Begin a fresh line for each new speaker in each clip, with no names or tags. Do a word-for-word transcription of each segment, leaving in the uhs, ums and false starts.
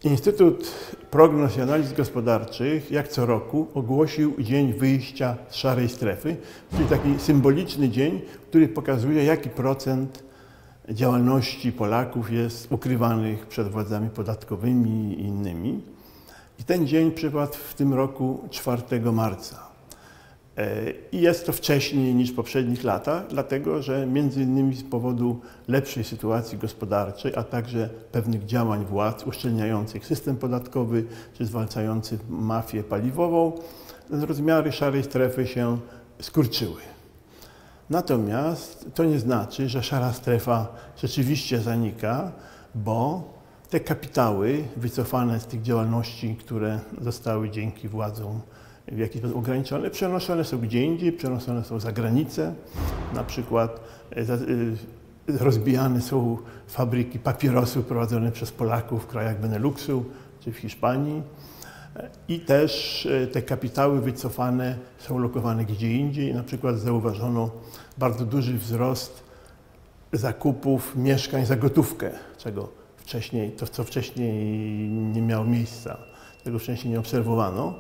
Instytut Prognoz i Analiz Gospodarczych jak co roku ogłosił dzień wyjścia z szarej strefy, czyli taki symboliczny dzień, który pokazuje, jaki procent działalności Polaków jest ukrywanych przed władzami podatkowymi i innymi. I ten dzień przypadł w tym roku czwartego marca. I jest to wcześniej niż w poprzednich latach, dlatego że między innymi z powodu lepszej sytuacji gospodarczej, a także pewnych działań władz uszczelniających system podatkowy czy zwalczających mafię paliwową, rozmiary szarej strefy się skurczyły. Natomiast to nie znaczy, że szara strefa rzeczywiście zanika, bo te kapitały wycofane z tych działalności, które zostały dzięki władzom w jakiś sposób ograniczone, przenoszone są gdzie indziej, przenoszone są za granicę. Na przykład rozbijane są fabryki papierosów prowadzone przez Polaków w krajach Beneluxu czy w Hiszpanii. I też te kapitały wycofane są lokowane gdzie indziej. Na przykład zauważono bardzo duży wzrost zakupów mieszkań za gotówkę, czego wcześniej, to co wcześniej nie miało miejsca, tego wcześniej nie obserwowano.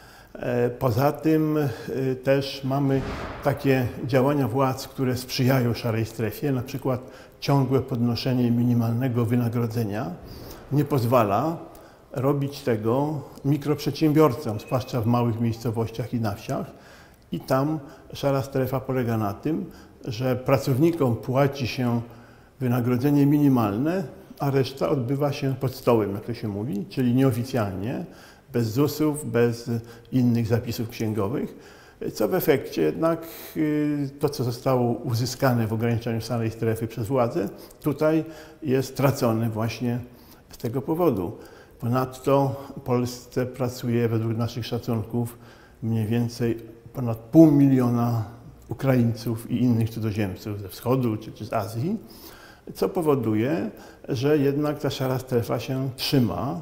Poza tym też mamy takie działania władz, które sprzyjają szarej strefie, na przykład ciągłe podnoszenie minimalnego wynagrodzenia nie pozwala robić tego mikroprzedsiębiorcom, zwłaszcza w małych miejscowościach i na wsiach. I tam szara strefa polega na tym, że pracownikom płaci się wynagrodzenie minimalne, a reszta odbywa się pod stołem, jak to się mówi, czyli nieoficjalnie, bez zusów, bez innych zapisów księgowych, co w efekcie jednak to, co zostało uzyskane w ograniczeniu szarej strefy przez władze, tutaj jest tracone właśnie z tego powodu. Ponadto w Polsce pracuje według naszych szacunków mniej więcej ponad pół miliona Ukraińców i innych cudzoziemców ze wschodu czy, czy z Azji, co powoduje, że jednak ta szara strefa się trzyma.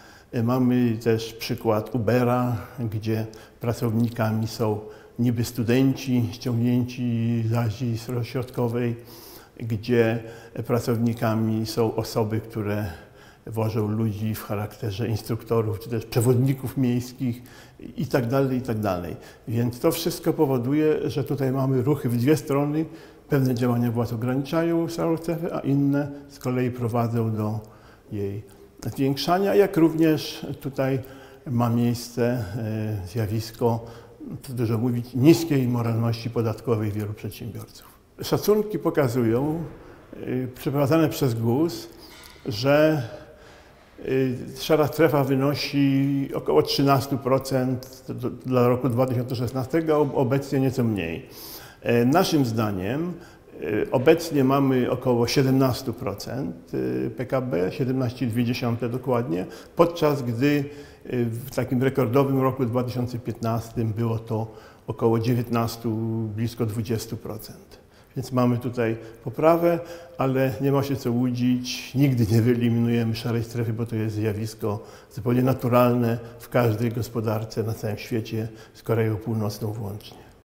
Mamy też przykład Ubera, gdzie pracownikami są niby studenci ściągnięci z Azji Środkowej, gdzie pracownikami są osoby, które wożą ludzi w charakterze instruktorów czy też przewodników miejskich i tak dalej, i tak dalej. Więc to wszystko powoduje, że tutaj mamy ruchy w dwie strony. Pewne działania władz ograniczają szarą strefę, a inne z kolei prowadzą do jej zwiększania, jak również tutaj ma miejsce zjawisko, co dużo mówić, niskiej moralności podatkowej wielu przedsiębiorców. Szacunki pokazują, przeprowadzane przez G U S, że szara strefa wynosi około trzynaście procent dla roku dwa tysiące szesnastego, obecnie nieco mniej. Naszym zdaniem obecnie mamy około siedemnaście procent P K B, siedemnaście przecinek dwa dokładnie, podczas gdy w takim rekordowym roku dwa tysiące piętnastym było to około dziewiętnaście, blisko dwadzieścia procent. Więc mamy tutaj poprawę, ale nie ma się co łudzić, nigdy nie wyeliminujemy szarej strefy, bo to jest zjawisko zupełnie naturalne w każdej gospodarce na całym świecie, z Koreą Północną włącznie.